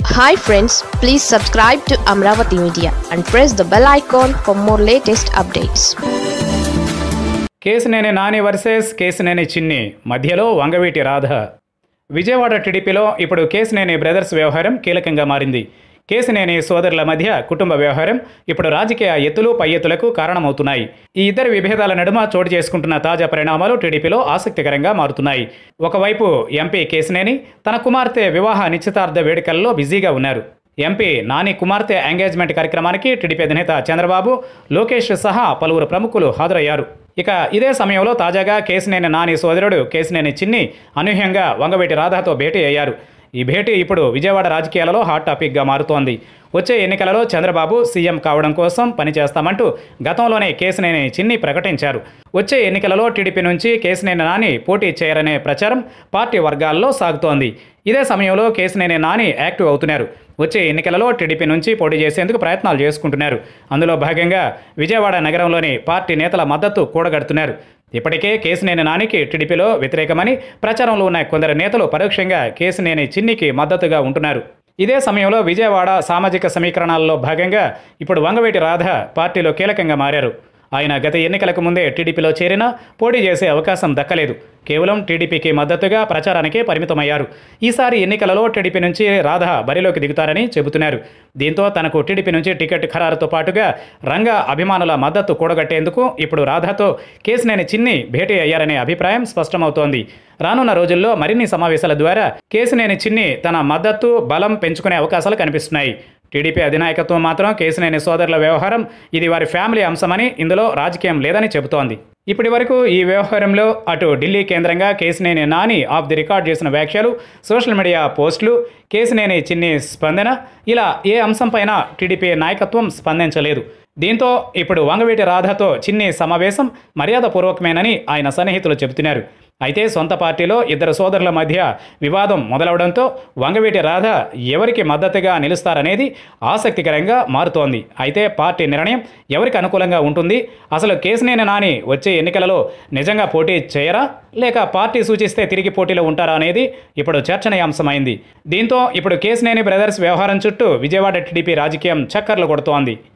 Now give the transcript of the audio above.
Hi friends, please subscribe to Amaravathi Media and press the bell icon for more latest updates. Kesineni Nani versus Kesineni Chinni మధ్యలో వంగవీటి రాధ. విజయవాడ టీడీపీలో ఇప్పుడు Kesineni brothers వ్యవహారం కీలకంగా మారింది. కేసినేని సోదరుల మధ్య కుటుంబ వ్యవహారం ఇప్పుడు రాజకీయ ఎత్తులు పై ఎత్తులకు కారణమవుతున్నాయి. ఈ ఇద్దరి విభేదాల నడుమ చోటు చేసుకుంటున్న తాజా పరిణామాలు టీడీపీలో ఆసక్తికరంగా మారుతున్నాయి. ఒకవైపు ఎంపీ కేసినేని తన కుమార్తె వివాహ నిశ్చితార్థ వేడుకల్లో బిజీగా ఉన్నారు. ఎంపీ నాని కుమార్తె ఎంగేజ్మెంట్ కార్యక్రమానికి టీడీపీ అధినేత చంద్రబాబు, లోకేష్ సహా పలువురు ప్రముఖులు హాజరయ్యారు. ఇక ఇదే సమయంలో తాజాగా కేసినేని నాని సోదరుడు కేసినేని చిన్ని అనూహ్యంగా వంగవీటి రాధతో భేటీ అయ్యారు. ఈ భేటీ ఇప్పుడు విజయవాడ రాజకీయాలలో హాట్ టాపిక్గా మారుతోంది. వచ్చే ఎన్నికలలో చంద్రబాబు సీఎం కావడం కోసం పనిచేస్తామంటూ గతంలోనే కేసినేని చిన్ని ప్రకటించారు. వచ్చే ఎన్నికలలో టీడీపీ నుంచి కేసినేని నాని పోటీ చేయరనే ప్రచారం పార్టీ వర్గాల్లో సాగుతోంది. ఇదే సమయంలో కేసినేని నాని యాక్టివ్ అవుతున్నారు. వచ్చే ఎన్నికలలో టీడీపీ నుంచి పోటీ చేసేందుకు ప్రయత్నాలు చేసుకుంటున్నారు. అందులో భాగంగా విజయవాడ నగరంలోని పార్టీ నేతల మద్దతు కూడగడుతున్నారు. ఇప్పటికే కేసినేని నానికి టీడీపీలో వ్యతిరేకమని ప్రచారంలో ఉన్న కొందరు నేతలు పరోక్షంగా కేసినేని చిన్నికి మద్దతుగా ఉంటున్నారు. ఇదే సమయంలో విజయవాడ సామాజిక సమీకరణాల్లో భాగంగా ఇప్పుడు వంగవీటి రాధ పార్టీలో కీలకంగా మారారు. ఆయన గత ఎన్నికలకు ముందే టీడీపీలో చేరినా పోటీ చేసే అవకాశం దక్కలేదు. కేవలం టీడీపీకి మద్దతుగా ప్రచారానికే పరిమితమయ్యారు. ఈసారి ఎన్నికలలో టీడీపీ నుంచి రాధ బరిలోకి దిగుతారని చెబుతున్నారు. దీంతో తనకు టీడీపీ నుంచి టికెట్ ఖరారుతో పాటుగా రంగ అభిమానుల మద్దతు కూడగట్టేందుకు ఇప్పుడు రాధతో కేసినేని చిన్ని భేటీ అయ్యారనే అభిప్రాయం స్పష్టమవుతోంది. రానున్న రోజుల్లో మరిన్ని సమావేశాల ద్వారా కేసినేని చిన్ని తన మద్దతు బలం పెంచుకునే అవకాశాలు కనిపిస్తున్నాయి. టీడీపీ అధినాయకత్వం మాత్రం కేసినేని సోదరుల వ్యవహారం ఇది వారి ఫ్యామిలీ అంశమని, ఇందులో రాజకీయం లేదని చెబుతోంది. ఇప్పటి వరకు ఈ వ్యవహారంలో అటు ఢిల్లీ కేంద్రంగా Kesineni Nani off the record చేసిన వ్యాఖ్యలు, సోషల్ మీడియా పోస్టులు, కేసినేని చిన్ని స్పందన, ఇలా ఏ అంశంపైన టీడీపీ నాయకత్వం స్పందించలేదు. దీంతో ఇప్పుడు వంగవీటి రాధతో చిన్ని సమావేశం మర్యాదపూర్వకమేనని ఆయన సన్నిహితులు చెబుతున్నారు. అయితే సొంత పార్టీలో ఇద్దరు సోదరుల మధ్య వివాదం మొదలవడంతో వంగవీటి రాధ ఎవరికి మద్దతుగా నిలుస్తారనేది ఆసక్తికరంగా మారుతోంది. అయితే పార్టీ నిర్ణయం ఎవరికి అనుకూలంగా ఉంటుంది? అసలు కేసినేని నాని వచ్చే ఎన్నికలలో నిజంగా పోటీ చేయరా, లేక పార్టీ సూచిస్తే తిరిగి పోటీలో ఉంటారా అనేది ఇప్పుడు చర్చనీయాంశమైంది. దీంతో ఇప్పుడు కేసినేని బ్రదర్స్ వ్యవహారం చుట్టూ విజయవాడ టీడీపీ రాజకీయం చక్కర్లు కొడుతోంది.